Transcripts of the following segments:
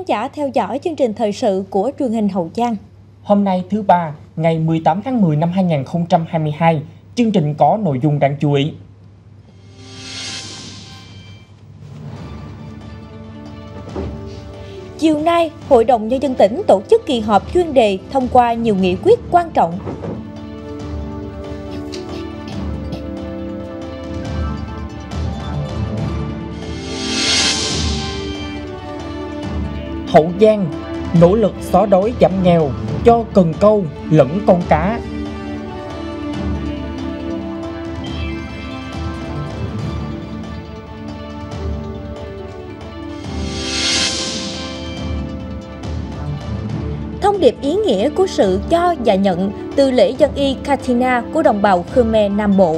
khán giả theo dõi chương trình thời sự của truyền hình Hậu Giang. Hôm nay thứ Ba, ngày 18 tháng 10 năm 2022, chương trình có nội dung đáng chú ý. Chiều nay, Hội đồng Nhân dân tỉnh tổ chức kỳ họp chuyên đề thông qua nhiều nghị quyết quan trọng. Hậu Giang nỗ lực xóa đói giảm nghèo cho cần câu lẫn con cá. Thông điệp ý nghĩa của sự cho và nhận từ lễ dân y Katina của đồng bào Khmer Nam Bộ.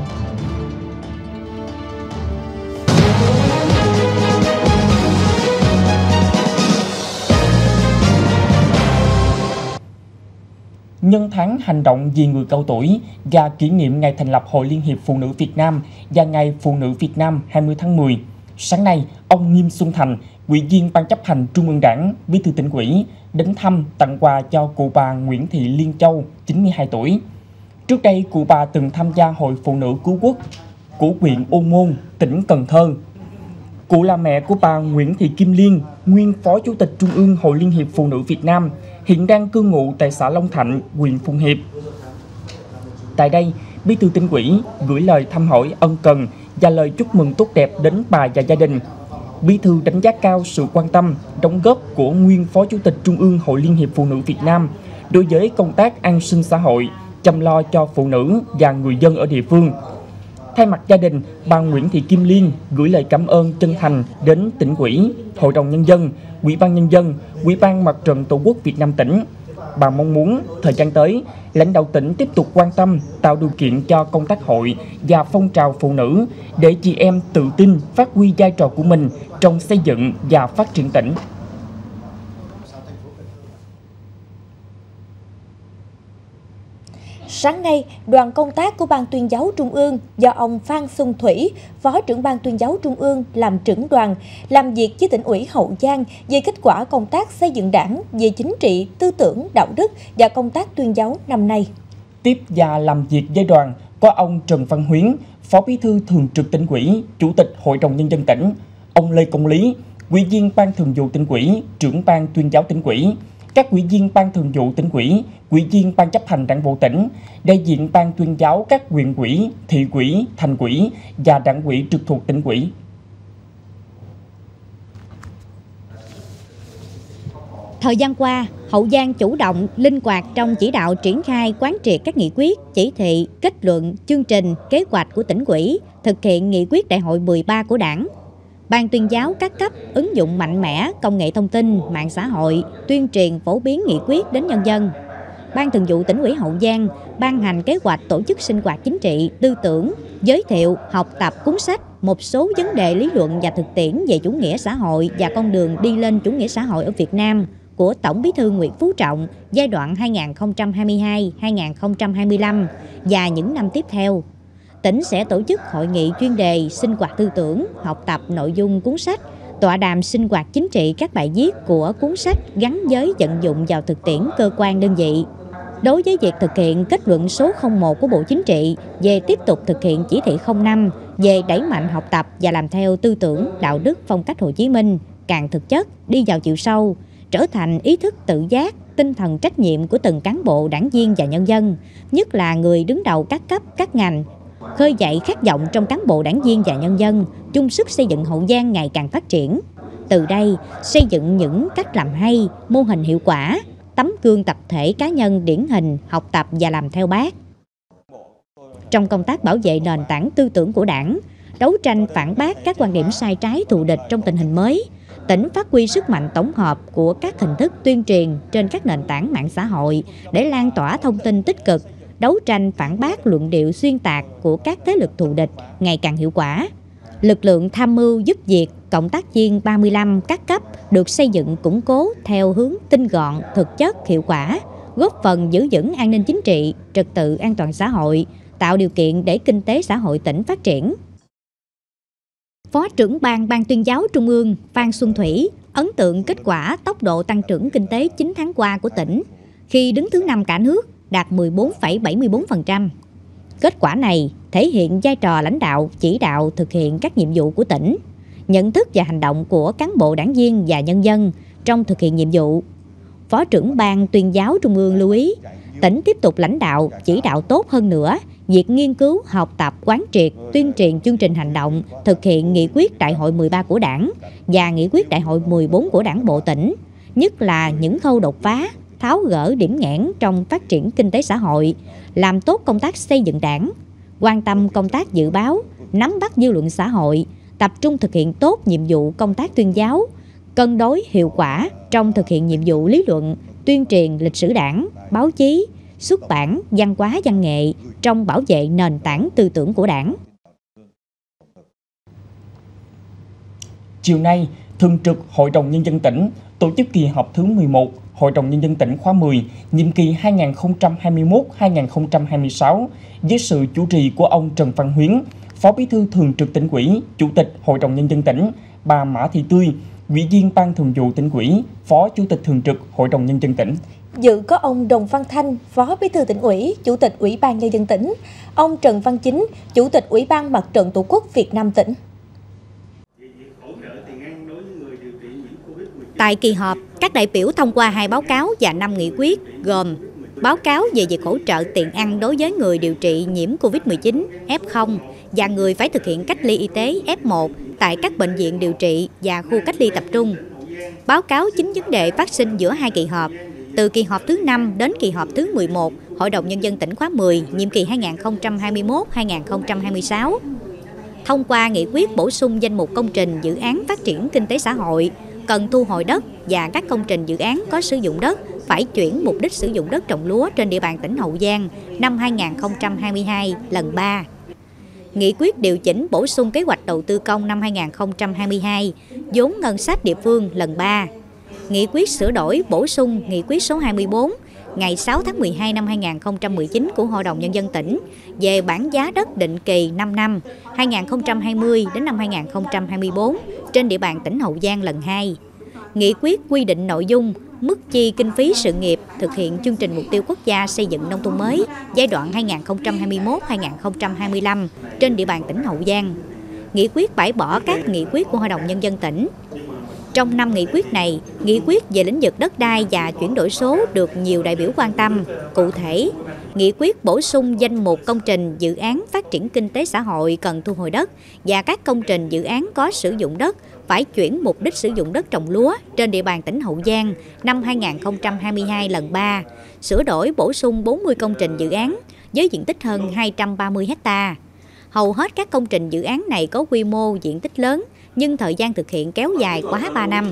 Nhân tháng hành động vì người cao tuổi và kỷ niệm ngày thành lập Hội Liên hiệp Phụ nữ Việt Nam và Ngày Phụ nữ Việt Nam 20 tháng 10, sáng nay, ông Nghiêm Xuân Thành, Ủy viên Ban chấp hành Trung ương Đảng, Bí thư Tỉnh ủy, đến thăm tặng quà cho cụ bà Nguyễn Thị Liên Châu, 92 tuổi. Trước đây, cụ bà từng tham gia Hội Phụ nữ Cứu Quốc của huyện Ô Môn, tỉnh Cần Thơ. Cụ là mẹ của bà Nguyễn Thị Kim Liên, nguyên Phó Chủ tịch Trung ương Hội Liên hiệp Phụ nữ Việt Nam, hiện đang cư ngụ tại xã Long Thạnh, huyện Phụng Hiệp. Tại đây, Bí thư Tỉnh ủy gửi lời thăm hỏi ân cần và lời chúc mừng tốt đẹp đến bà và gia đình. Bí thư đánh giá cao sự quan tâm, đóng góp của nguyên Phó Chủ tịch Trung ương Hội Liên hiệp Phụ nữ Việt Nam đối với công tác an sinh xã hội, chăm lo cho phụ nữ và người dân ở địa phương. Thay mặt gia đình, bà Nguyễn Thị Kim Liên gửi lời cảm ơn chân thành đến Tỉnh ủy, Hội đồng Nhân dân, Ủy ban Nhân dân, Ủy ban Mặt trận Tổ quốc Việt Nam tỉnh. Bà mong muốn thời gian tới, lãnh đạo tỉnh tiếp tục quan tâm, tạo điều kiện cho công tác hội và phong trào phụ nữ để chị em tự tin phát huy vai trò của mình trong xây dựng và phát triển tỉnh. Sáng nay, đoàn công tác của Ban Tuyên giáo Trung ương do ông Phan Xuân Thủy, Phó trưởng Ban Tuyên giáo Trung ương làm trưởng đoàn, làm việc với Tỉnh ủy Hậu Giang về kết quả công tác xây dựng Đảng về chính trị, tư tưởng, đạo đức và công tác tuyên giáo năm nay. Tiếp và làm việc với đoàn có ông Trần Văn Huyến, Phó Bí thư Thường trực Tỉnh ủy, Chủ tịch Hội đồng Nhân dân tỉnh, ông Lê Công Lý, Ủy viên Ban Thường vụ Tỉnh ủy, Trưởng Ban Tuyên giáo Tỉnh ủy, các ủy viên Ban Thường vụ Tỉnh ủy, ủy viên Ban chấp hành Đảng bộ tỉnh, đại diện Ban Tuyên giáo các huyện ủy, thị ủy, thành ủy và đảng ủy trực thuộc Tỉnh ủy. Thời gian qua, Hậu Giang chủ động, linh hoạt trong chỉ đạo triển khai quán triệt các nghị quyết, chỉ thị, kết luận, chương trình, kế hoạch của Tỉnh ủy, thực hiện nghị quyết Đại hội 13 của Đảng. Ban Tuyên giáo các cấp ứng dụng mạnh mẽ công nghệ thông tin, mạng xã hội, tuyên truyền phổ biến nghị quyết đến nhân dân. Ban Thường vụ Tỉnh ủy Hậu Giang ban hành kế hoạch tổ chức sinh hoạt chính trị, tư tưởng, giới thiệu, học tập cuốn sách, một số vấn đề lý luận và thực tiễn về chủ nghĩa xã hội và con đường đi lên chủ nghĩa xã hội ở Việt Nam của Tổng Bí thư Nguyễn Phú Trọng giai đoạn 2022-2025 và những năm tiếp theo. Tỉnh sẽ tổ chức hội nghị chuyên đề sinh hoạt tư tưởng, học tập nội dung cuốn sách, tọa đàm sinh hoạt chính trị các bài viết của cuốn sách gắn với vận dụng vào thực tiễn cơ quan đơn vị. Đối với việc thực hiện kết luận số 01 của Bộ Chính trị về tiếp tục thực hiện chỉ thị 05 về đẩy mạnh học tập và làm theo tư tưởng, đạo đức, phong cách Hồ Chí Minh, càng thực chất, đi vào chiều sâu, trở thành ý thức tự giác, tinh thần trách nhiệm của từng cán bộ, đảng viên và nhân dân, nhất là người đứng đầu các cấp, các ngành, khơi dậy khát vọng trong cán bộ, đảng viên và nhân dân, chung sức xây dựng Hậu Giang ngày càng phát triển. Từ đây, xây dựng những cách làm hay, mô hình hiệu quả, tấm gương tập thể cá nhân điển hình, học tập và làm theo Bác. Trong công tác bảo vệ nền tảng tư tưởng của Đảng, đấu tranh phản bác các quan điểm sai trái thù địch trong tình hình mới, tỉnh phát huy sức mạnh tổng hợp của các hình thức tuyên truyền trên các nền tảng mạng xã hội để lan tỏa thông tin tích cực, đấu tranh phản bác luận điệu xuyên tạc của các thế lực thù địch ngày càng hiệu quả. Lực lượng tham mưu giúp việc, cộng tác viên 35 các cấp được xây dựng củng cố theo hướng tinh gọn, thực chất, hiệu quả, góp phần giữ vững an ninh chính trị, trật tự an toàn xã hội, tạo điều kiện để kinh tế xã hội tỉnh phát triển. Phó trưởng Ban Tuyên giáo Trung ương Phan Xuân Thủy, Ấn tượng kết quả tốc độ tăng trưởng kinh tế 9 tháng qua của tỉnh, khi đứng thứ 5 cả nước, đạt 14,74%. Kết quả này thể hiện vai trò lãnh đạo, chỉ đạo thực hiện các nhiệm vụ của tỉnh, nhận thức và hành động của cán bộ đảng viên và nhân dân trong thực hiện nhiệm vụ. Phó trưởng Ban Tuyên giáo Trung ương lưu ý, tỉnh tiếp tục lãnh đạo, chỉ đạo tốt hơn nữa việc nghiên cứu, học tập, quán triệt, tuyên truyền chương trình hành động, thực hiện nghị quyết Đại hội 13 của Đảng và nghị quyết Đại hội 14 của Đảng bộ tỉnh, nhất là những khâu đột phá, tháo gỡ điểm nghẽn trong phát triển kinh tế xã hội, làm tốt công tác xây dựng Đảng, quan tâm công tác dự báo, nắm bắt dư luận xã hội, tập trung thực hiện tốt nhiệm vụ công tác tuyên giáo, cân đối hiệu quả trong thực hiện nhiệm vụ lý luận, tuyên truyền lịch sử Đảng, báo chí, xuất bản, văn hóa văn nghệ trong bảo vệ nền tảng tư tưởng của Đảng. Chiều nay, Thường trực Hội đồng Nhân dân tỉnh tổ chức kỳ họp thứ 11 Hội đồng Nhân dân tỉnh khóa 10, nhiệm kỳ 2021-2026 với sự chủ trì của ông Trần Văn Huyến, Phó Bí thư Thường trực Tỉnh ủy, Chủ tịch Hội đồng Nhân dân tỉnh, bà Mã Thị Tươi, Ủy viên Ban Thường vụ Tỉnh ủy, Phó Chủ tịch Thường trực Hội đồng Nhân dân tỉnh. Dự có ông Đồng Văn Thanh, Phó Bí thư Tỉnh ủy, Chủ tịch Ủy ban Nhân dân tỉnh, ông Trần Văn Chính, Chủ tịch Ủy ban Mặt trận Tổ quốc Việt Nam tỉnh. Tại kỳ họp, các đại biểu thông qua 2 báo cáo và 5 nghị quyết gồm báo cáo về việc hỗ trợ tiền ăn đối với người điều trị nhiễm Covid-19, F0 và người phải thực hiện cách ly y tế F1 tại các bệnh viện điều trị và khu cách ly tập trung. Báo cáo 9 vấn đề phát sinh giữa 2 kỳ họp, từ kỳ họp thứ 5 đến kỳ họp thứ 11 Hội đồng Nhân dân tỉnh khóa 10, nhiệm kỳ 2021-2026. Thông qua nghị quyết bổ sung danh mục công trình dự án phát triển kinh tế xã hội cần thu hồi đất và các công trình dự án có sử dụng đất phải chuyển mục đích sử dụng đất trồng lúa trên địa bàn tỉnh Hậu Giang năm 2022 lần 3. Nghị quyết điều chỉnh bổ sung kế hoạch đầu tư công năm 2022, vốn ngân sách địa phương lần 3. Nghị quyết sửa đổi bổ sung nghị quyết số 24 ngày 6 tháng 12 năm 2019 của Hội đồng Nhân dân tỉnh về bảng giá đất định kỳ 5 năm 2020 đến năm 2024 trên địa bàn tỉnh Hậu Giang lần 2. Nghị quyết quy định nội dung, mức chi kinh phí sự nghiệp thực hiện chương trình mục tiêu quốc gia xây dựng nông thôn mới giai đoạn 2021-2025 trên địa bàn tỉnh Hậu Giang. Nghị quyết bãi bỏ các nghị quyết của Hội đồng Nhân dân tỉnh. Trong 5 nghị quyết này, nghị quyết về lĩnh vực đất đai và chuyển đổi số được nhiều đại biểu quan tâm. Cụ thể, nghị quyết bổ sung danh mục công trình dự án phát triển kinh tế xã hội cần thu hồi đất và các công trình dự án có sử dụng đất phải chuyển mục đích sử dụng đất trồng lúa trên địa bàn tỉnh Hậu Giang năm 2022 lần 3, sửa đổi bổ sung 40 công trình dự án với diện tích hơn 230 ha. Hầu hết các công trình dự án này có quy mô diện tích lớn, nhưng thời gian thực hiện kéo dài quá 3 năm.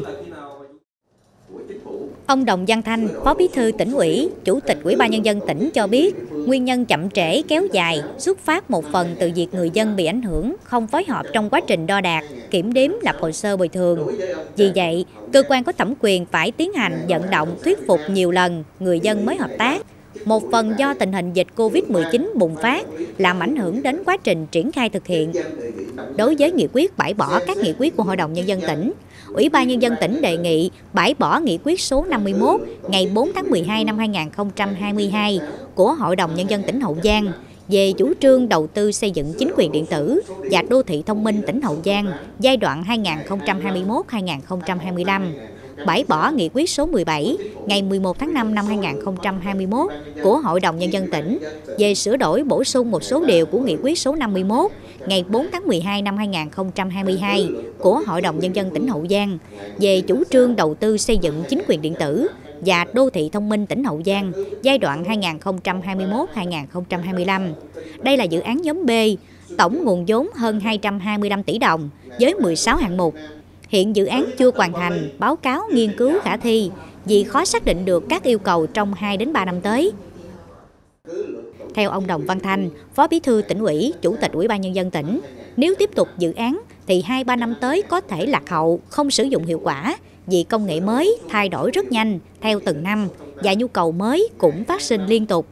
Ông Đồng Văn Thanh, Phó Bí thư Tỉnh ủy, Chủ tịch Ủy ban Nhân dân tỉnh cho biết, nguyên nhân chậm trễ kéo dài xuất phát một phần từ việc người dân bị ảnh hưởng không phối hợp trong quá trình đo đạc, kiểm đếm, lập hồ sơ bồi thường. Vì vậy, cơ quan có thẩm quyền phải tiến hành vận động thuyết phục nhiều lần người dân mới hợp tác. Một phần do tình hình dịch Covid-19 bùng phát làm ảnh hưởng đến quá trình triển khai thực hiện. Đối với nghị quyết bãi bỏ các nghị quyết của Hội đồng Nhân dân tỉnh, Ủy ban Nhân dân tỉnh đề nghị bãi bỏ nghị quyết số 51 ngày 4 tháng 12 năm 2022 của Hội đồng Nhân dân tỉnh Hậu Giang về chủ trương đầu tư xây dựng chính quyền điện tử và đô thị thông minh tỉnh Hậu Giang giai đoạn 2021-2025. Bãi bỏ nghị quyết số 17 ngày 11 tháng 5 năm 2021 của Hội đồng Nhân dân tỉnh về sửa đổi bổ sung một số điều của nghị quyết số 51 ngày 4 tháng 12 năm 2022 của Hội đồng Nhân dân tỉnh Hậu Giang về chủ trương đầu tư xây dựng chính quyền điện tử và đô thị thông minh tỉnh Hậu Giang giai đoạn 2021-2025. Đây là dự án nhóm B, tổng nguồn vốn hơn 225 tỷ đồng với 16 hạng mục. Hiện dự án chưa hoàn thành báo cáo nghiên cứu khả thi vì khó xác định được các yêu cầu trong 2 đến 3 năm tới. Theo ông Đồng Văn Thanh, Phó Bí thư Tỉnh ủy, Chủ tịch Ủy ban Nhân dân tỉnh, nếu tiếp tục dự án thì 2-3 năm tới có thể lạc hậu, không sử dụng hiệu quả vì công nghệ mới thay đổi rất nhanh theo từng năm và nhu cầu mới cũng phát sinh liên tục.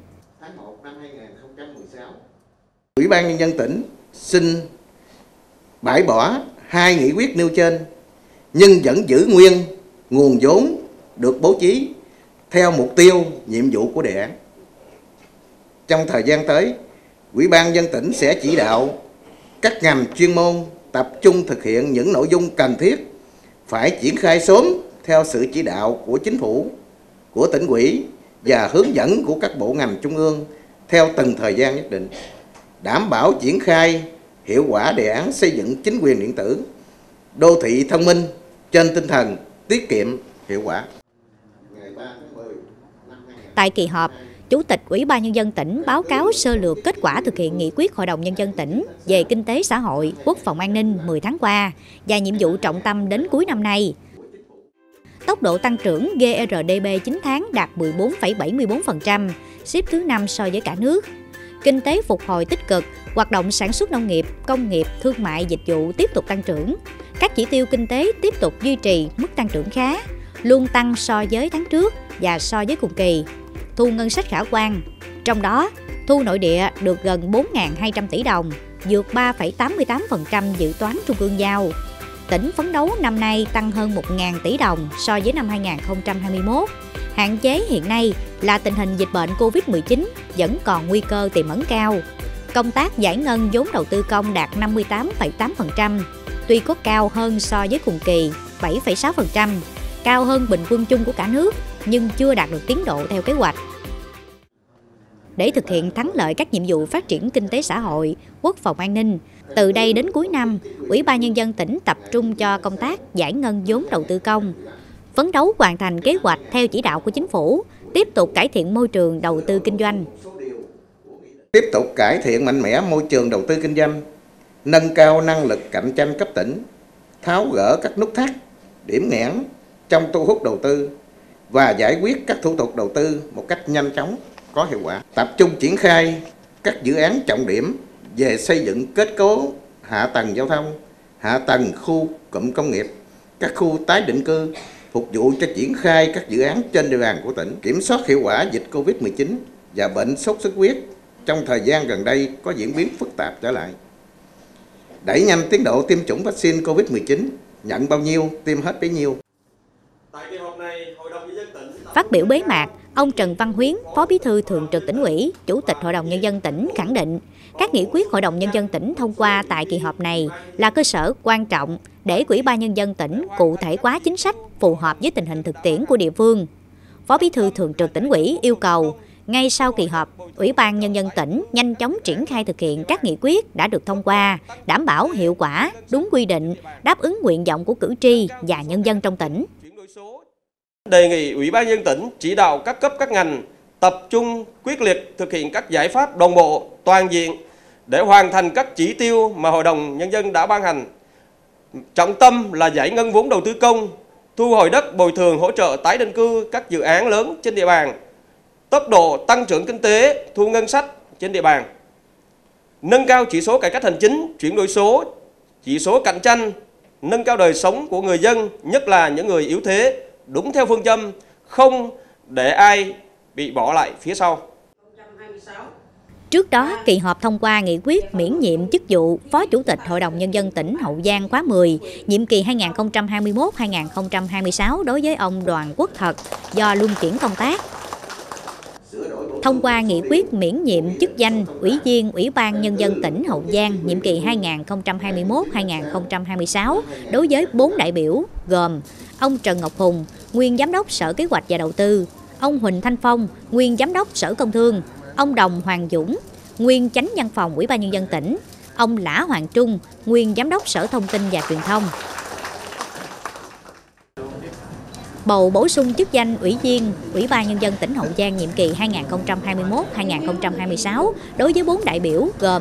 Ủy ban Nhân dân tỉnh xin bãi bỏ 2 nghị quyết nêu trên nhưng vẫn giữ nguyên nguồn vốn được bố trí theo mục tiêu, nhiệm vụ của đề án. Trong thời gian tới, Ủy ban nhân dân tỉnh sẽ chỉ đạo các ngành chuyên môn tập trung thực hiện những nội dung cần thiết, phải triển khai sớm theo sự chỉ đạo của Chính phủ, của tỉnh ủy và hướng dẫn của các bộ ngành trung ương theo từng thời gian nhất định, đảm bảo triển khai hiệu quả đề án xây dựng chính quyền điện tử, đô thị thông minh trên tinh thần tiết kiệm, hiệu quả. Tại kỳ họp, Chủ tịch Ủy ban Nhân dân tỉnh báo cáo sơ lược kết quả thực hiện nghị quyết Hội đồng Nhân dân tỉnh về kinh tế xã hội, quốc phòng an ninh 10 tháng qua và nhiệm vụ trọng tâm đến cuối năm nay. Tốc độ tăng trưởng GRDP 9 tháng đạt 14,74%, xếp thứ 5 so với cả nước. Kinh tế phục hồi tích cực, hoạt động sản xuất nông nghiệp, công nghiệp, thương mại, dịch vụ tiếp tục tăng trưởng. Các chỉ tiêu kinh tế tiếp tục duy trì mức tăng trưởng khá, luôn tăng so với tháng trước và so với cùng kỳ. Thu ngân sách khả quan, trong đó thu nội địa được gần 4.200 tỷ đồng, vượt 3,88% dự toán trung ương giao. Tỉnh phấn đấu năm nay tăng hơn 1.000 tỷ đồng so với năm 2021. Hạn chế hiện nay là tình hình dịch bệnh Covid-19 vẫn còn nguy cơ tiềm ẩn cao. Công tác giải ngân vốn đầu tư công đạt 58,8%, tuy có cao hơn so với cùng kỳ 7,6%, cao hơn bình quân chung của cả nước nhưng chưa đạt được tiến độ theo kế hoạch. Để thực hiện thắng lợi các nhiệm vụ phát triển kinh tế xã hội, quốc phòng an ninh, từ đây đến cuối năm, Ủy ban Nhân dân tỉnh tập trung cho công tác giải ngân vốn đầu tư công, phấn đấu hoàn thành kế hoạch theo chỉ đạo của Chính phủ, tiếp tục cải thiện môi trường đầu tư kinh doanh. Tiếp tục cải thiện mạnh mẽ môi trường đầu tư kinh doanh, nâng cao năng lực cạnh tranh cấp tỉnh, tháo gỡ các nút thắt, điểm nghẽn trong thu hút đầu tư và giải quyết các thủ tục đầu tư một cách nhanh chóng, có hiệu quả. Tập trung triển khai các dự án trọng điểm về xây dựng kết cấu hạ tầng giao thông, hạ tầng khu cụm công nghiệp, các khu tái định cư, phục vụ cho triển khai các dự án trên địa bàn của tỉnh, kiểm soát hiệu quả dịch Covid-19 và bệnh sốt xuất huyết trong thời gian gần đây có diễn biến phức tạp trở lại. Đẩy nhanh tiến độ tiêm chủng vaccine Covid-19, nhận bao nhiêu, tiêm hết bấy nhiêu. Phát biểu bế mạc, ông Trần Văn Huyến, Phó Bí thư Thường trực Tỉnh ủy, Chủ tịch Hội đồng Nhân dân tỉnh khẳng định, các nghị quyết Hội đồng Nhân dân tỉnh thông qua tại kỳ họp này là cơ sở quan trọng để Ủy ban Nhân dân tỉnh cụ thể hóa chính sách phù hợp với tình hình thực tiễn của địa phương. Phó Bí thư Thường trực Tỉnh ủy yêu cầu, ngay sau kỳ họp, Ủy ban Nhân dân tỉnh nhanh chóng triển khai thực hiện các nghị quyết đã được thông qua, đảm bảo hiệu quả, đúng quy định, đáp ứng nguyện vọng của cử tri và nhân dân trong tỉnh. Đề nghị Ủy ban Nhân dân tỉnh chỉ đạo các cấp các ngành tập trung quyết liệt thực hiện các giải pháp đồng bộ, toàn diện để hoàn thành các chỉ tiêu mà Hội đồng Nhân dân đã ban hành. Trọng tâm là giải ngân vốn đầu tư công, thu hồi đất, bồi thường hỗ trợ tái định cư các dự án lớn trên địa bàn, tốc độ tăng trưởng kinh tế, thu ngân sách trên địa bàn, nâng cao chỉ số cải cách hành chính, chuyển đổi số, chỉ số cạnh tranh, nâng cao đời sống của người dân, nhất là những người yếu thế, đúng theo phương châm không để ai bị bỏ lại phía sau. Trước đó, kỳ họp thông qua nghị quyết miễn nhiệm chức vụ Phó Chủ tịch Hội đồng Nhân dân tỉnh Hậu Giang khóa 10, nhiệm kỳ 2021-2026 đối với ông Đoàn Quốc Thật do luân chuyển công tác. Thông qua nghị quyết miễn nhiệm chức danh Ủy viên Ủy ban Nhân dân tỉnh Hậu Giang nhiệm kỳ 2021-2026 đối với 4 đại biểu gồm ông Trần Ngọc Hùng, nguyên Giám đốc Sở Kế hoạch và Đầu tư, ông Huỳnh Thanh Phong, nguyên Giám đốc Sở Công Thương, ông Đồng Hoàng Dũng, nguyên Chánh Văn phòng Ủy ban Nhân dân tỉnh, ông Lã Hoàng Trung, nguyên Giám đốc Sở Thông tin và Truyền thông. Bầu bổ sung chức danh Ủy viên Ủy ban Nhân dân tỉnh Hậu Giang nhiệm kỳ 2021-2026 đối với 4 đại biểu gồm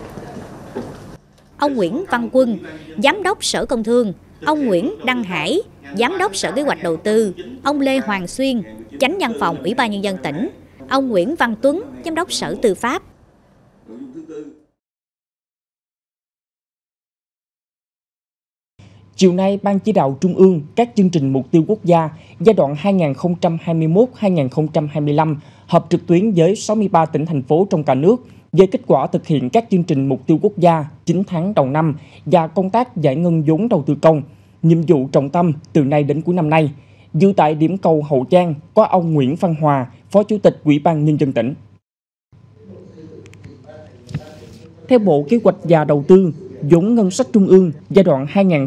ông Nguyễn Văn Quân, Giám đốc Sở Công Thương, ông Nguyễn Đăng Hải, Giám đốc Sở Kế hoạch Đầu tư, ông Lê Hoàng Xuyên, Chánh Văn phòng Ủy ban Nhân dân tỉnh, ông Nguyễn Văn Tuấn, Giám đốc Sở Tư pháp. Chiều nay, Ban Chỉ đạo Trung ương các chương trình mục tiêu quốc gia giai đoạn 2021-2025 họp trực tuyến với 63 tỉnh, thành phố trong cả nước về kết quả thực hiện các chương trình mục tiêu quốc gia 9 tháng đầu năm và công tác giải ngân vốn đầu tư công, nhiệm vụ trọng tâm từ nay đến cuối năm nay. Dự tại điểm cầu Hậu Giang có ông Nguyễn Văn Hòa, Phó Chủ tịch Ủy ban Nhân dân tỉnh. Theo Bộ Kế hoạch và Đầu tư, vốn ngân sách trung ương giai đoạn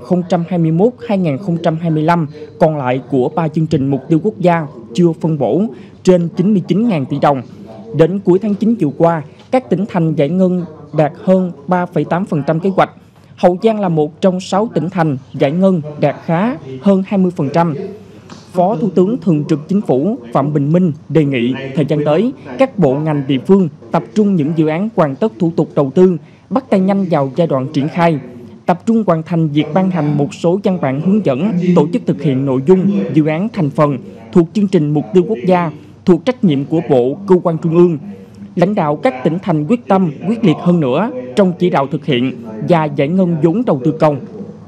2021-2025 còn lại của 3 chương trình mục tiêu quốc gia chưa phân bổ trên 99.000 tỷ đồng. Đến cuối tháng 9 vừa qua, các tỉnh thành giải ngân đạt hơn 3,8% kế hoạch. Hậu Giang là một trong 6 tỉnh thành giải ngân đạt khá hơn 20%. Phó Thủ tướng Thường trực Chính phủ Phạm Bình Minh đề nghị thời gian tới, các bộ ngành địa phương tập trung những dự án hoàn tất thủ tục đầu tư, bắt tay nhanh vào giai đoạn triển khai, tập trung hoàn thành việc ban hành một số văn bản hướng dẫn tổ chức thực hiện nội dung dự án thành phần thuộc chương trình mục tiêu quốc gia thuộc trách nhiệm của bộ, cơ quan trung ương. Lãnh đạo các tỉnh thành quyết tâm quyết liệt hơn nữa trong chỉ đạo thực hiện và giải ngân vốn đầu tư công.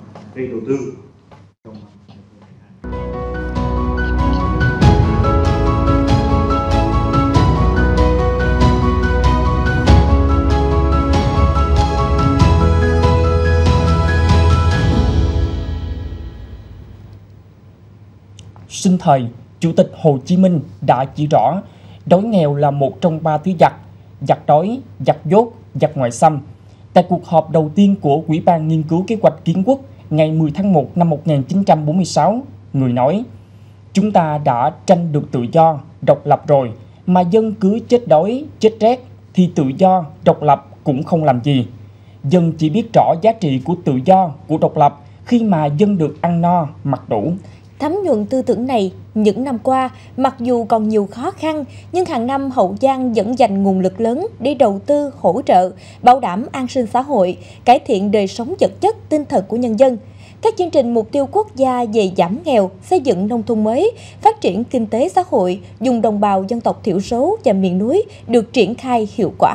Sinh thời, Chủ tịch Hồ Chí Minh đã chỉ rõ đói nghèo là một trong 3 thứ giặc: giặc đói, giặc dốt, giặc ngoại xâm. Tại cuộc họp đầu tiên của Ủy ban Nghiên cứu Kế hoạch Kiến quốc ngày 10 tháng 1 năm 1946, người nói: "Chúng ta đã tranh được tự do, độc lập rồi, mà dân cứ chết đói, chết rét, thì tự do, độc lập cũng không làm gì. Dân chỉ biết rõ giá trị của tự do, của độc lập khi mà dân được ăn no, mặc đủ." Thấm nhuần tư tưởng này, những năm qua, mặc dù còn nhiều khó khăn, nhưng hàng năm Hậu Giang vẫn dành nguồn lực lớn để đầu tư, hỗ trợ, bảo đảm an sinh xã hội, cải thiện đời sống vật chất, tinh thần của nhân dân. Các chương trình mục tiêu quốc gia về giảm nghèo, xây dựng nông thôn mới, phát triển kinh tế xã hội, vùng đồng bào dân tộc thiểu số và miền núi được triển khai hiệu quả.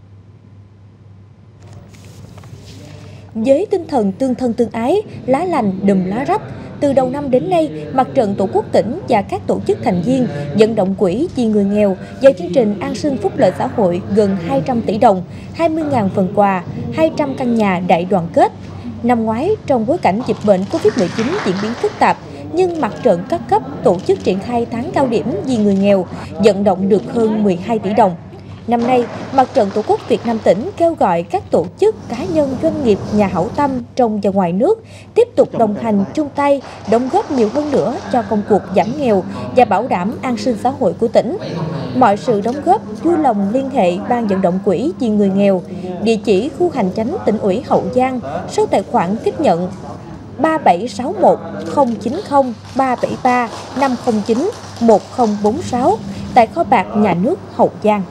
Với tinh thần tương thân tương ái, lá lành đùm lá rách, từ đầu năm đến nay, Mặt trận Tổ quốc tỉnh và các tổ chức thành viên vận động quỹ vì người nghèo vào chương trình an sinh phúc lợi xã hội gần 200 tỷ đồng, 20.000 phần quà, 200 căn nhà đại đoàn kết. Năm ngoái, trong bối cảnh dịch bệnh Covid-19 diễn biến phức tạp, nhưng Mặt trận các cấp tổ chức triển khai tháng cao điểm vì người nghèo, vận động được hơn 12 tỷ đồng. Năm nay, Mặt trận Tổ quốc Việt Nam tỉnh kêu gọi các tổ chức, cá nhân, doanh nghiệp, nhà hảo tâm trong và ngoài nước tiếp tục đồng hành, chung tay, đóng góp nhiều hơn nữa cho công cuộc giảm nghèo và bảo đảm an sinh xã hội của tỉnh. Mọi sự đóng góp vui lòng liên hệ Ban vận động quỹ vì người nghèo, địa chỉ khu hành chánh tỉnh ủy Hậu Giang, số tài khoản tiếp nhận 3761 090 373 509 1046 tại kho bạc nhà nước Hậu Giang.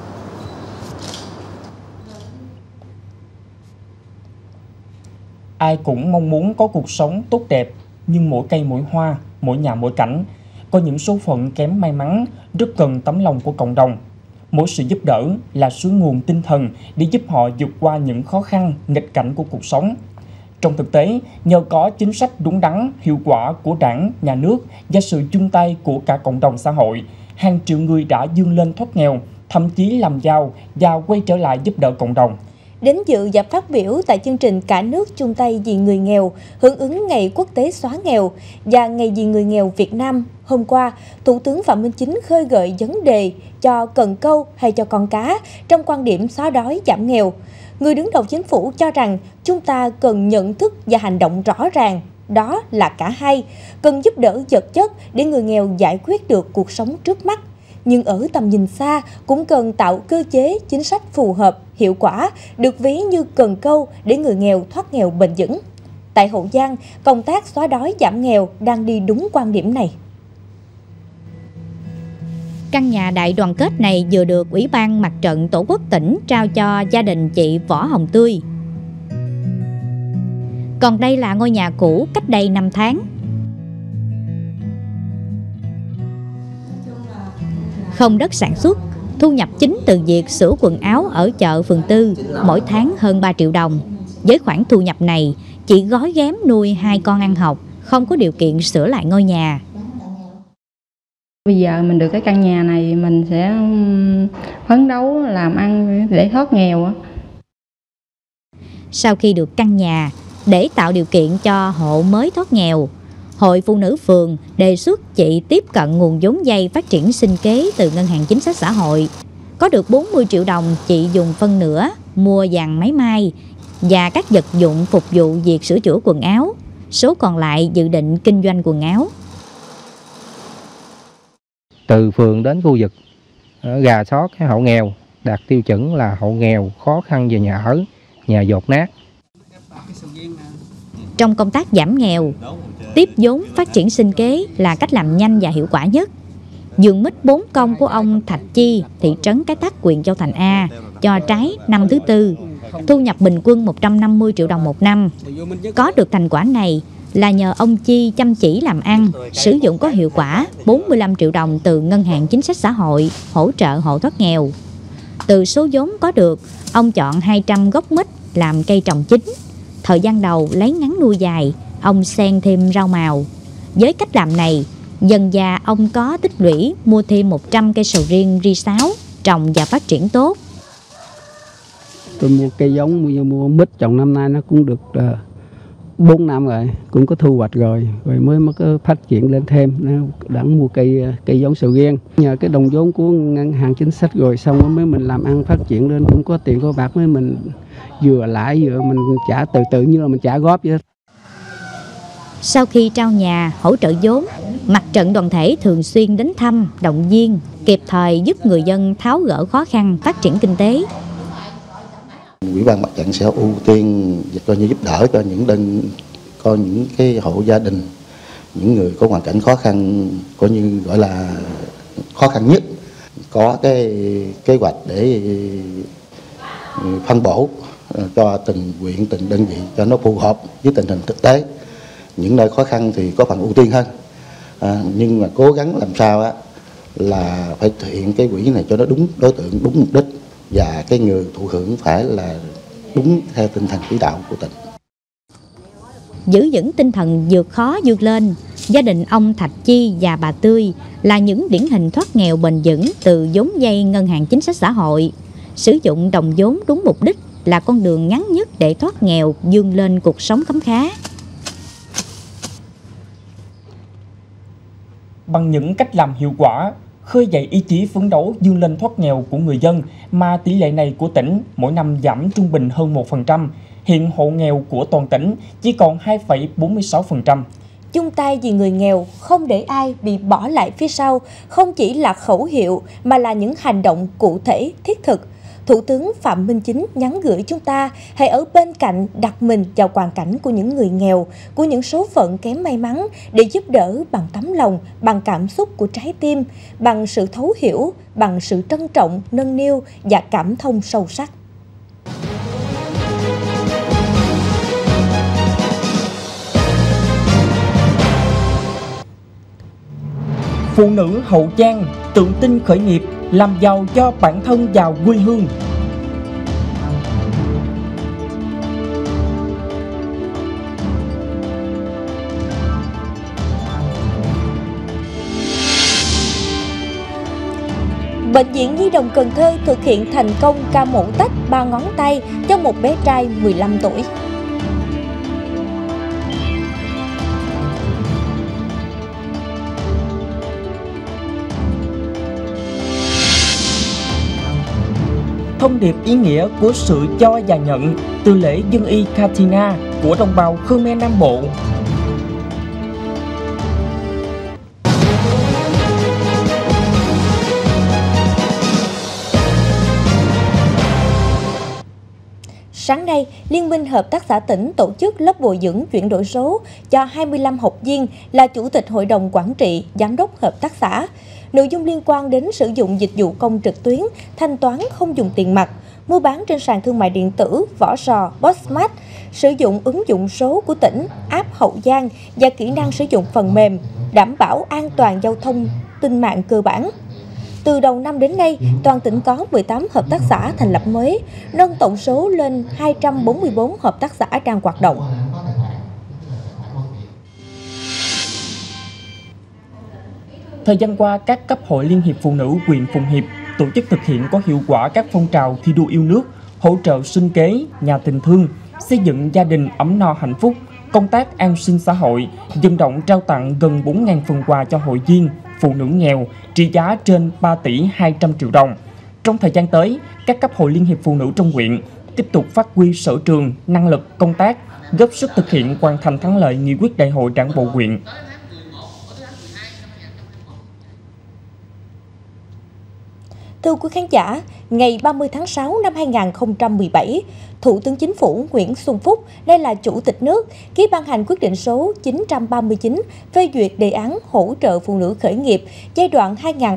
Ai cũng mong muốn có cuộc sống tốt đẹp, nhưng mỗi cây mỗi hoa, mỗi nhà mỗi cảnh. Có những số phận kém may mắn, rất cần tấm lòng của cộng đồng. Mỗi sự giúp đỡ là suối nguồn tinh thần để giúp họ vượt qua những khó khăn, nghịch cảnh của cuộc sống. Trong thực tế, nhờ có chính sách đúng đắn, hiệu quả của Đảng, Nhà nước và sự chung tay của cả cộng đồng xã hội, hàng triệu người đã vươn lên thoát nghèo, thậm chí làm giàu và quay trở lại giúp đỡ cộng đồng. Đến dự và phát biểu tại chương trình Cả nước chung tay vì người nghèo, hưởng ứng Ngày Quốc tế xóa nghèo và Ngày vì người nghèo Việt Nam, hôm qua, Thủ tướng Phạm Minh Chính khơi gợi vấn đề cho cần câu hay cho con cá trong quan điểm xóa đói giảm nghèo. Người đứng đầu chính phủ cho rằng chúng ta cần nhận thức và hành động rõ ràng, đó là cả hai, cần giúp đỡ vật chất để người nghèo giải quyết được cuộc sống trước mắt. Nhưng ở tầm nhìn xa cũng cần tạo cơ chế chính sách phù hợp, hiệu quả, được ví như cần câu để người nghèo thoát nghèo bền vững. Tại Hậu Giang, công tác xóa đói giảm nghèo đang đi đúng quan điểm này. Căn nhà đại đoàn kết này vừa được Ủy ban Mặt trận Tổ quốc tỉnh trao cho gia đình chị Võ Hồng Tươi. Còn đây là ngôi nhà cũ cách đây 5 tháng. Không đất sản xuất, thu nhập chính từ việc sửa quần áo ở chợ Phường Tư, mỗi tháng hơn 3 triệu đồng. Với khoản thu nhập này, chị gói ghém nuôi 2 con ăn học, không có điều kiện sửa lại ngôi nhà. Bây giờ mình được cái căn nhà này, mình sẽ phấn đấu làm ăn để thoát nghèo. Sau khi được căn nhà, để tạo điều kiện cho hộ mới thoát nghèo, Hội Phụ nữ phường đề xuất chị tiếp cận nguồn vốn vay phát triển sinh kế từ Ngân hàng Chính sách Xã hội. Có được 40 triệu đồng, chị dùng phân nửa mua dàn máy may và các vật dụng phục vụ việc sửa chữa quần áo. Số còn lại dự định kinh doanh quần áo. Từ phường đến khu vực rà soát cái hộ nghèo đạt tiêu chuẩn là hộ nghèo khó khăn về nhà ở, nhà dột nát. Trong công tác giảm nghèo, tiếp vốn phát triển sinh kế là cách làm nhanh và hiệu quả nhất. Vườn mít 4 công của ông Thạch Chi, thị trấn Cái Tắc, huyện Châu Thành A, cho trái năm thứ 4, thu nhập bình quân 150 triệu đồng một năm. Có được thành quả này là nhờ ông Chi chăm chỉ làm ăn, sử dụng có hiệu quả 45 triệu đồng từ Ngân hàng Chính sách Xã hội hỗ trợ hộ thoát nghèo. Từ số vốn có được, ông chọn 200 gốc mít làm cây trồng chính. Thời gian đầu lấy ngắn nuôi dài, ông xen thêm rau màu. Với cách làm này, dần dà ông có tích lũy mua thêm 100 cây sầu riêng ri 6, trồng và phát triển tốt. Tôi mua cây giống, mua mít trồng năm nay nó cũng được 4 năm rồi, cũng có thu hoạch rồi mới có phát triển lên thêm. Nó đã mua cây giống sầu riêng. Nhờ cái đồng vốn của Ngân hàng Chính sách rồi xong mới mình làm ăn phát triển lên, cũng có tiền có bạc mới mình vừa lãi vừa mình trả từ từ như là mình trả góp vậy. Sau khi trao nhà, hỗ trợ vốn, Mặt trận đoàn thể thường xuyên đến thăm, động viên, kịp thời giúp người dân tháo gỡ khó khăn, phát triển kinh tế. Ủy ban Mặt trận sẽ ưu tiên cho giúp đỡ cho những cái hộ gia đình, những người có hoàn cảnh khó khăn, coi như gọi là khó khăn nhất, có cái kế hoạch để phân bổ cho từng huyện, từng đơn vị cho nó phù hợp với tình hình thực tế. Những nơi khó khăn thì có phần ưu tiên hơn, nhưng mà cố gắng làm sao là phải thực hiện cái quỹ này cho nó đúng đối tượng, đúng mục đích, và cái người thụ hưởng phải là đúng theo tinh thần chỉ đạo của tỉnh. Giữ vững tinh thần vượt khó vượt lên, gia đình ông Thạch Chi và bà Tươi là những điển hình thoát nghèo bền vững từ vốn vay Ngân hàng Chính sách Xã hội. Sử dụng đồng vốn đúng mục đích là con đường ngắn nhất để thoát nghèo, vươn lên cuộc sống khấm khá. Bằng những cách làm hiệu quả, khơi dậy ý chí phấn đấu vươn lên thoát nghèo của người dân, mà tỷ lệ này của tỉnh mỗi năm giảm trung bình hơn 1%. Hiện hộ nghèo của toàn tỉnh chỉ còn 2,46%. Chung tay vì người nghèo, không để ai bị bỏ lại phía sau, không chỉ là khẩu hiệu mà là những hành động cụ thể, thiết thực. Thủ tướng Phạm Minh Chính nhắn gửi chúng ta hãy ở bên cạnh, đặt mình vào hoàn cảnh của những người nghèo, của những số phận kém may mắn để giúp đỡ bằng tấm lòng, bằng cảm xúc của trái tim, bằng sự thấu hiểu, bằng sự trân trọng, nâng niu và cảm thông sâu sắc. Phụ nữ Hậu Giang tự tin khởi nghiệp, làm giàu cho bản thân và quê hương. Bệnh viện Nhi đồng Cần Thơ thực hiện thành công ca mổ tách 3 ngón tay cho một bé trai 15 tuổi. Thông điệp ý nghĩa của sự cho và nhận từ lễ dân y Katina của đồng bào Khmer Nam Bộ. Sáng nay, Liên minh Hợp tác xã tỉnh tổ chức lớp bồi dưỡng chuyển đổi số cho 25 học viên là Chủ tịch Hội đồng Quản trị, Giám đốc Hợp tác xã. Nội dung liên quan đến sử dụng dịch vụ công trực tuyến, thanh toán không dùng tiền mặt, mua bán trên sàn thương mại điện tử, vỏ sò, Bossmart, sử dụng ứng dụng số của tỉnh, app Hậu Giang và kỹ năng sử dụng phần mềm, đảm bảo an toàn giao thông tin mạng cơ bản. Từ đầu năm đến nay, toàn tỉnh có 18 hợp tác xã thành lập mới, nâng tổng số lên 244 hợp tác xã đang hoạt động. Thời gian qua, các cấp hội Liên hiệp Phụ nữ huyện Phụng Hiệp tổ chức thực hiện có hiệu quả các phong trào thi đua yêu nước, hỗ trợ sinh kế, nhà tình thương, xây dựng gia đình ấm no hạnh phúc, công tác an sinh xã hội, vận động trao tặng gần 4.000 phần quà cho hội viên, phụ nữ nghèo, trị giá trên 3 tỷ 200 triệu đồng. Trong thời gian tới, các cấp hội Liên hiệp Phụ nữ trong huyện tiếp tục phát huy sở trường, năng lực công tác, góp sức thực hiện hoàn thành thắng lợi nghị quyết đại hội Đảng bộ huyện. Thưa quý khán giả, ngày 30 tháng 6 năm 2017, Thủ tướng Chính phủ Nguyễn Xuân Phúc, đây là Chủ tịch nước, ký ban hành quyết định số 939 phê duyệt đề án hỗ trợ phụ nữ khởi nghiệp giai đoạn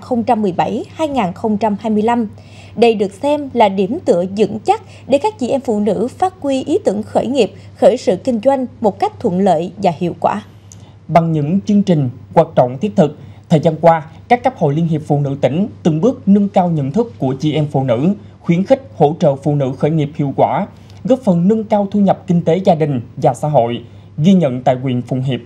2017-2025. Đây được xem là điểm tựa vững chắc để các chị em phụ nữ phát huy ý tưởng khởi nghiệp, khởi sự kinh doanh một cách thuận lợi và hiệu quả. Bằng những chương trình, hoạt động thiết thực, thời gian qua, các cấp hội Liên hiệp Phụ nữ tỉnh từng bước nâng cao nhận thức của chị em phụ nữ, khuyến khích hỗ trợ phụ nữ khởi nghiệp hiệu quả, góp phần nâng cao thu nhập kinh tế gia đình và xã hội, ghi nhận tại huyện Phụng Hiệp.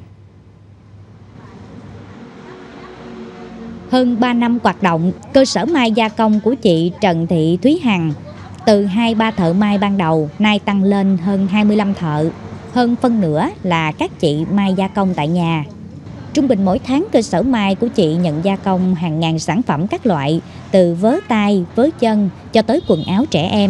Hơn 3 năm hoạt động, cơ sở may gia công của chị Trần Thị Thúy Hằng từ 2-3 thợ may ban đầu nay tăng lên hơn 25 thợ, hơn phân nửa là các chị may gia công tại nhà. Trung bình mỗi tháng cơ sở may của chị nhận gia công hàng ngàn sản phẩm các loại, từ vớ tay, vớ chân cho tới quần áo trẻ em.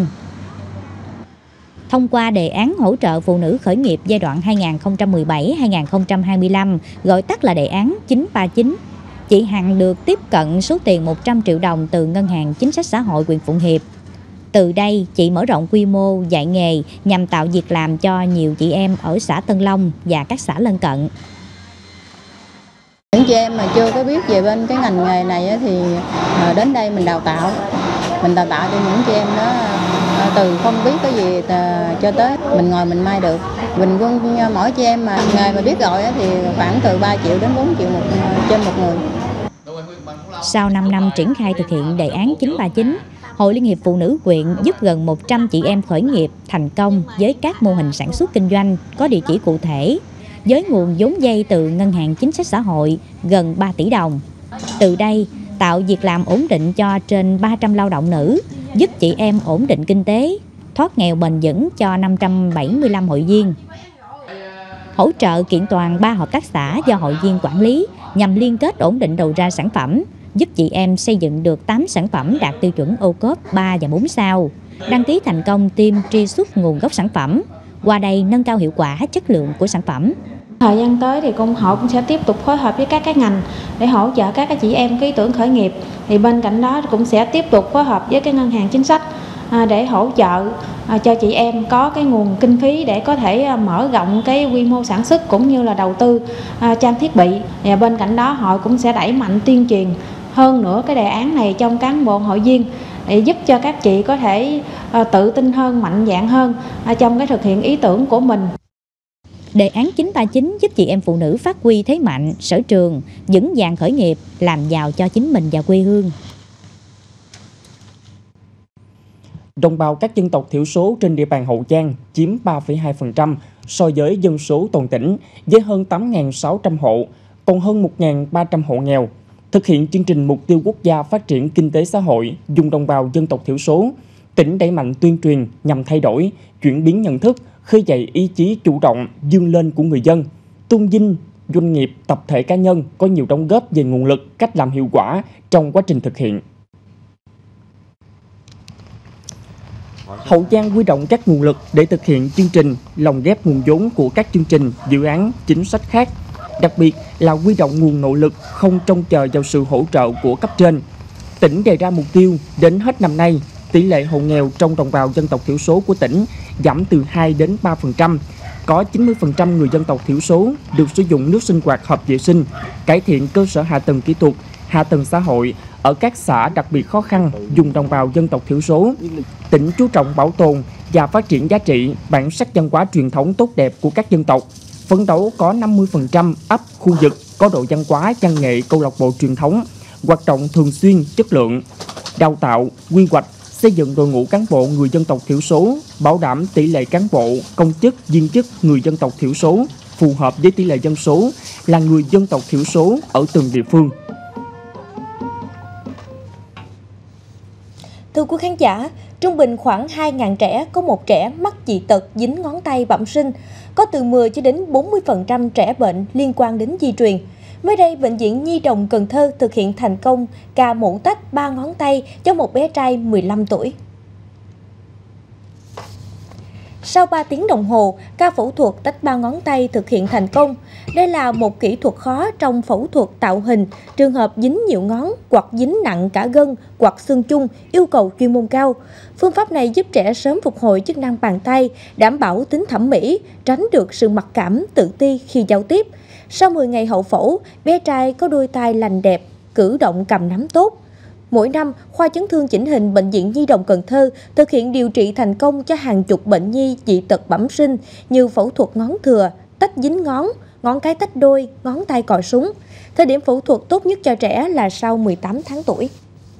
Thông qua đề án hỗ trợ phụ nữ khởi nghiệp giai đoạn 2017-2025, gọi tắt là đề án 939, chị Hằng được tiếp cận số tiền 100 triệu đồng từ Ngân hàng Chính sách Xã hội huyện Phụng Hiệp. Từ đây, chị mở rộng quy mô dạy nghề nhằm tạo việc làm cho nhiều chị em ở xã Tân Long và các xã lân cận. Những chị em mà chưa có biết về bên cái ngành nghề này thì đến đây mình đào tạo cho những chị em đó từ không biết cái gì cho tới mình ngồi mình may được. Bình quân mỗi chị em mà nghề mà biết rồi thì khoảng từ 3 triệu đến 4 triệu trên một người. Sau 5 năm triển khai thực hiện đề án 939, Hội Liên hiệp Phụ nữ huyện giúp gần 100 chị em khởi nghiệp thành công với các mô hình sản xuất kinh doanh có địa chỉ cụ thể, với nguồn vốn vay từ Ngân hàng Chính sách Xã hội gần 3 tỷ đồng. Từ đây, tạo việc làm ổn định cho trên 300 lao động nữ, giúp chị em ổn định kinh tế, thoát nghèo bền vững cho 575 hội viên. Hỗ trợ kiện toàn 3 hợp tác xã do hội viên quản lý nhằm liên kết ổn định đầu ra sản phẩm, giúp chị em xây dựng được 8 sản phẩm đạt tiêu chuẩn ô cốp 3 và 4 sao, đăng ký thành công team truy xuất nguồn gốc sản phẩm, qua đây nâng cao hiệu quả chất lượng của sản phẩm. Thời gian tới thì hội cũng sẽ tiếp tục phối hợp với các ngành để hỗ trợ các chị em cái ý tưởng khởi nghiệp. Thì bên cạnh đó cũng sẽ tiếp tục phối hợp với cái ngân hàng chính sách để hỗ trợ cho chị em có cái nguồn kinh phí để có thể mở rộng cái quy mô sản xuất cũng như là đầu tư trang thiết bị. Và bên cạnh đó hội cũng sẽ đẩy mạnh tuyên truyền hơn nữa cái đề án này trong cán bộ hội viên để giúp cho các chị có thể tự tin hơn, mạnh dạn hơn trong cái thực hiện ý tưởng của mình. Đề án 939 giúp chị em phụ nữ phát huy thế mạnh, sở trường, vững vàng khởi nghiệp, làm giàu cho chính mình và quê hương. Đồng bào các dân tộc thiểu số trên địa bàn Hậu Giang chiếm 3,2% so với dân số toàn tỉnh, với hơn 8.600 hộ, còn hơn 1.300 hộ nghèo. Thực hiện chương trình mục tiêu quốc gia phát triển kinh tế xã hội vùng đồng bào dân tộc thiểu số, tỉnh đẩy mạnh tuyên truyền nhằm thay đổi, chuyển biến nhận thức, khơi dậy ý chí chủ động, vươn lên của người dân, tôn vinh doanh nghiệp, tập thể cá nhân có nhiều đóng góp về nguồn lực, cách làm hiệu quả trong quá trình thực hiện. Hậu Giang huy động các nguồn lực để thực hiện chương trình, lồng ghép nguồn vốn của các chương trình, dự án, chính sách khác, đặc biệt là huy động nguồn nội lực không trông chờ vào sự hỗ trợ của cấp trên. Tỉnh đề ra mục tiêu đến hết năm nay, tỷ lệ hộ nghèo trong đồng bào dân tộc thiểu số của tỉnh giảm từ 2 đến 3%, có 90% người dân tộc thiểu số được sử dụng nước sinh hoạt hợp vệ sinh, cải thiện cơ sở hạ tầng kỹ thuật, hạ tầng xã hội ở các xã đặc biệt khó khăn vùng đồng bào dân tộc thiểu số. Tỉnh chú trọng bảo tồn và phát triển giá trị, bản sắc văn hóa truyền thống tốt đẹp của các dân tộc, phấn đấu có 50% ấp khu vực có độ văn hóa, văn nghệ, câu lạc bộ truyền thống, hoạt động thường xuyên, chất lượng, đào tạo, quy hoạch, xây dựng đội ngũ cán bộ người dân tộc thiểu số, bảo đảm tỷ lệ cán bộ, công chức, viên chức người dân tộc thiểu số phù hợp với tỷ lệ dân số là người dân tộc thiểu số ở từng địa phương. Thưa quý khán giả, trung bình khoảng 2.000 trẻ có một trẻ mắc dị tật dính ngón tay bẩm sinh, có từ 10 cho đến 40% trẻ bệnh liên quan đến di truyền. Mới đây, Bệnh viện Nhi đồng Cần Thơ thực hiện thành công ca mổ tách 3 ngón tay cho một bé trai 15 tuổi. Sau 3 tiếng đồng hồ, ca phẫu thuật tách 3 ngón tay thực hiện thành công. Đây là một kỹ thuật khó trong phẫu thuật tạo hình, trường hợp dính nhiều ngón hoặc dính nặng cả gân hoặc xương chung, yêu cầu chuyên môn cao. Phương pháp này giúp trẻ sớm phục hồi chức năng bàn tay, đảm bảo tính thẩm mỹ, tránh được sự mặc cảm, tự ti khi giao tiếp. Sau 10 ngày hậu phẫu, bé trai có đôi tay lành đẹp, cử động cầm nắm tốt. Mỗi năm, khoa chấn thương chỉnh hình Bệnh viện Nhi đồng Cần Thơ thực hiện điều trị thành công cho hàng chục bệnh nhi dị tật bẩm sinh như phẫu thuật ngón thừa, tách dính ngón, ngón cái tách đôi, ngón tay cò súng. Thời điểm phẫu thuật tốt nhất cho trẻ là sau 18 tháng tuổi.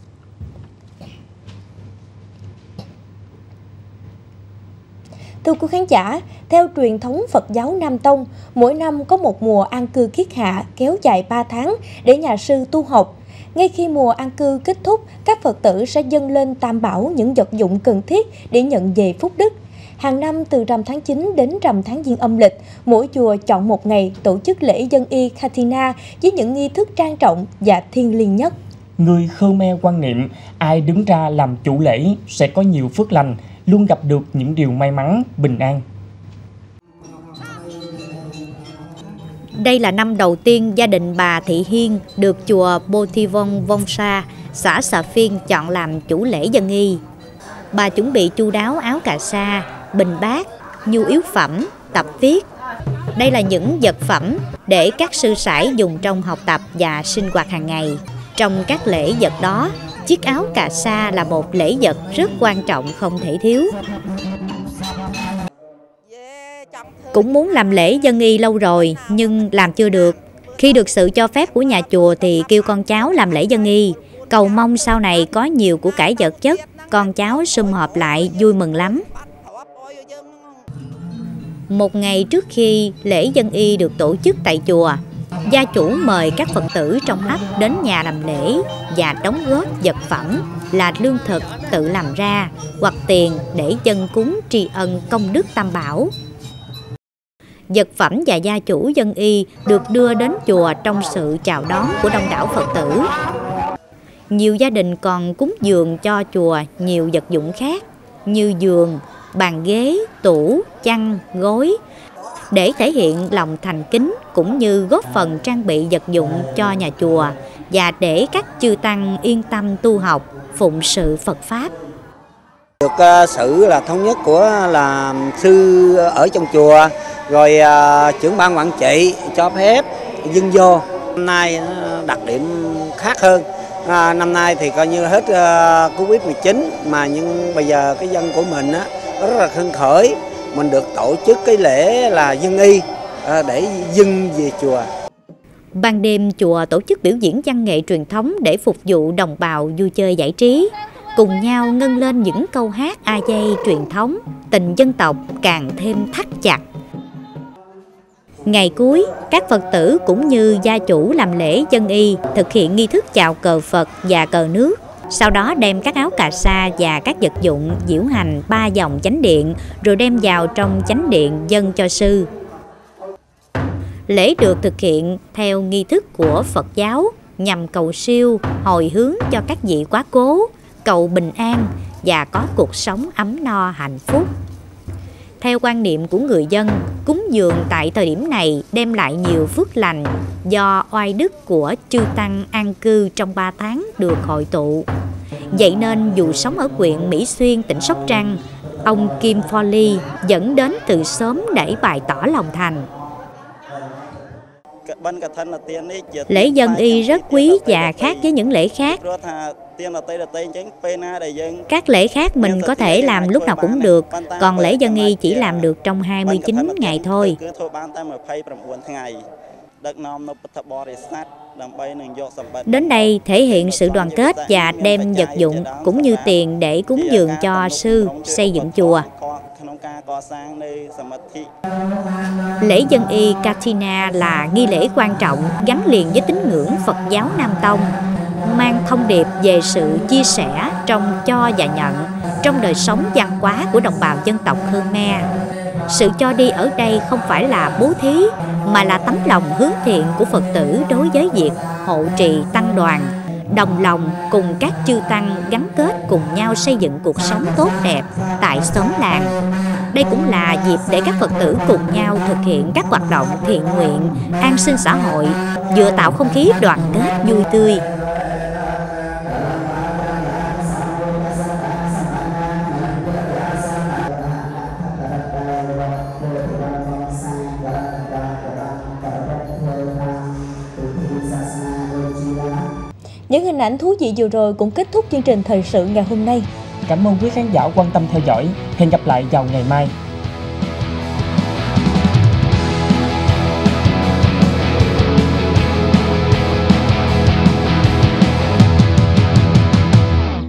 Thưa quý khán giả, theo truyền thống Phật giáo Nam Tông, mỗi năm có một mùa an cư kiết hạ kéo dài 3 tháng để nhà sư tu học. Ngay khi mùa an cư kết thúc, các Phật tử sẽ dâng lên Tam Bảo những vật dụng cần thiết để nhận về phúc đức. Hàng năm từ rằm tháng 9 đến rằm tháng Giêng âm lịch, mỗi chùa chọn một ngày tổ chức lễ dân y Katina với những nghi thức trang trọng và thiêng liêng nhất. Người Khmer quan niệm ai đứng ra làm chủ lễ sẽ có nhiều phước lành, luôn gặp được những điều may mắn, bình an. Đây là năm đầu tiên gia đình bà Thị Hiên được chùa Bothivong Vongsa, xã Xà Phiên chọn làm chủ lễ dân y. Bà chuẩn bị chu đáo áo cà sa, bình bát, nhu yếu phẩm, tập viết. Đây là những vật phẩm để các sư sãi dùng trong học tập và sinh hoạt hàng ngày. Trong các lễ vật đó, chiếc áo cà sa là một lễ vật rất quan trọng không thể thiếu. Cũng muốn làm lễ dân y lâu rồi nhưng làm chưa được. Khi được sự cho phép của nhà chùa thì kêu con cháu làm lễ dân y, cầu mong sau này có nhiều của cải vật chất, con cháu sum họp lại vui mừng lắm. Một ngày trước khi lễ dân y được tổ chức tại chùa, gia chủ mời các Phật tử trong ấp đến nhà làm lễ và đóng góp vật phẩm là lương thực tự làm ra hoặc tiền để dâng cúng tri ân công đức Tam Bảo. Vật phẩm và gia chủ dân y được đưa đến chùa trong sự chào đón của đông đảo Phật tử. Nhiều gia đình còn cúng dường cho chùa nhiều vật dụng khác như giường, bàn ghế, tủ, chăn, gối để thể hiện lòng thành kính cũng như góp phần trang bị vật dụng cho nhà chùa và để các chư tăng yên tâm tu học, phụng sự Phật Pháp. Được sự là thống nhất của là sư ở trong chùa, rồi trưởng ban quản trị cho phép dâng vô. Năm nay đặc điểm khác hơn. Năm nay thì coi như hết Covid-19 mà nhưng bây giờ cái dân của mình rất là hưng khởi. Mình được tổ chức cái lễ là dân y để dâng về chùa. Ban đêm chùa tổ chức biểu diễn văn nghệ truyền thống để phục vụ đồng bào vui chơi giải trí. Cùng nhau ngân lên những câu hát a dây truyền thống, tình dân tộc càng thêm thắt chặt. Ngày cuối, các Phật tử cũng như gia chủ làm lễ dân y thực hiện nghi thức chào cờ Phật và cờ nước. Sau đó đem các áo cà sa và các vật dụng diễu hành 3 vòng chánh điện rồi đem vào trong chánh điện dâng cho sư. Lễ được thực hiện theo nghi thức của Phật giáo nhằm cầu siêu, hồi hướng cho các vị quá cố, cầu bình an và có cuộc sống ấm no hạnh phúc. Theo quan niệm của người dân, cúng dường tại thời điểm này đem lại nhiều phước lành do oai đức của chư tăng an cư trong 3 tháng được hội tụ. Vậy nên dù sống ở huyện Mỹ Xuyên, tỉnh Sóc Trăng, ông Kim Foley dẫn đến từ sớm để bày tỏ lòng thành. Lễ dân y rất quý và khác với những lễ khác. Các lễ khác mình có thể làm lúc nào cũng được, còn lễ dân y chỉ làm được trong 29 ngày thôi. Đến đây thể hiện sự đoàn kết và đem vật dụng cũng như tiền để cúng dường cho sư xây dựng chùa. Lễ dân y Katina là nghi lễ quan trọng gắn liền với tín ngưỡng Phật giáo Nam Tông. mang thông điệp về sự chia sẻ trong cho và nhận trong đời sống văn hóa của đồng bào dân tộc Khmer. Sự cho đi ở đây không phải là bố thí, mà là tấm lòng hướng thiện của Phật tử đối với việc hộ trì tăng đoàn, đồng lòng cùng các chư tăng gắn kết cùng nhau xây dựng cuộc sống tốt đẹp tại xóm làng. Đây cũng là dịp để các Phật tử cùng nhau thực hiện các hoạt động thiện nguyện, an sinh xã hội, vừa tạo không khí đoàn kết vui tươi. Những hình ảnh thú vị vừa rồi cũng kết thúc chương trình thời sự ngày hôm nay. Cảm ơn quý khán giả quan tâm theo dõi. Hẹn gặp lại vào ngày mai.